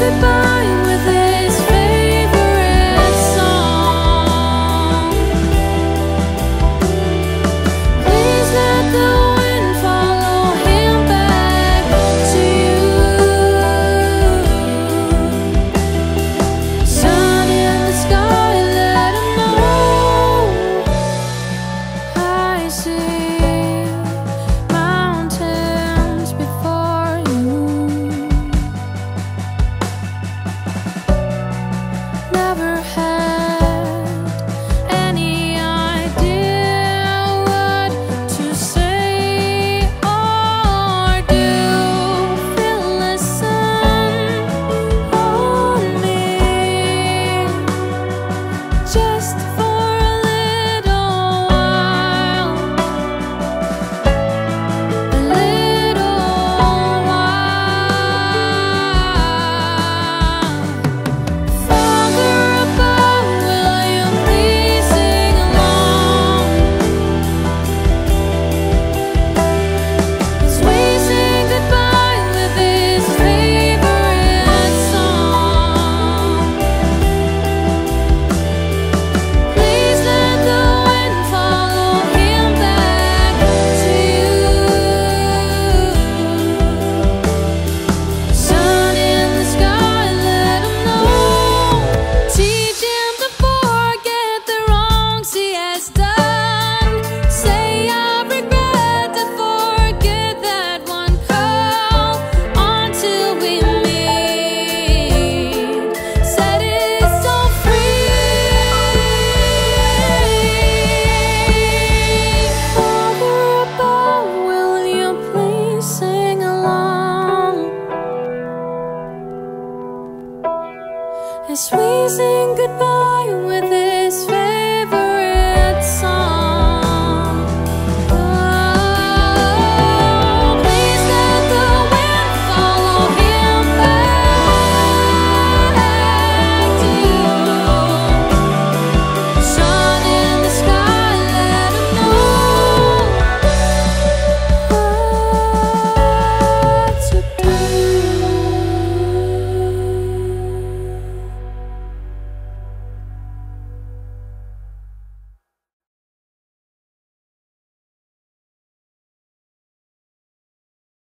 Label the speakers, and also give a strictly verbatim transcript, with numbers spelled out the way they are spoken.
Speaker 1: goodbye with his favorite song. Please let the wind follow him back to you. Sun in the sky, let him know I see mountains before you. Never had any idea what to say or do. Feel listen on me, just for a little while, a little while. Father above, will you please sing along as we sing goodbye with his favorite song? Please let the wind follow him back to you. Sun in the sky, let him know. Teach him to forget the wrongs he has done. Say I regret to forget that one call until we meet. Set his soul free. Father above, will you please sing along as we sing goodbye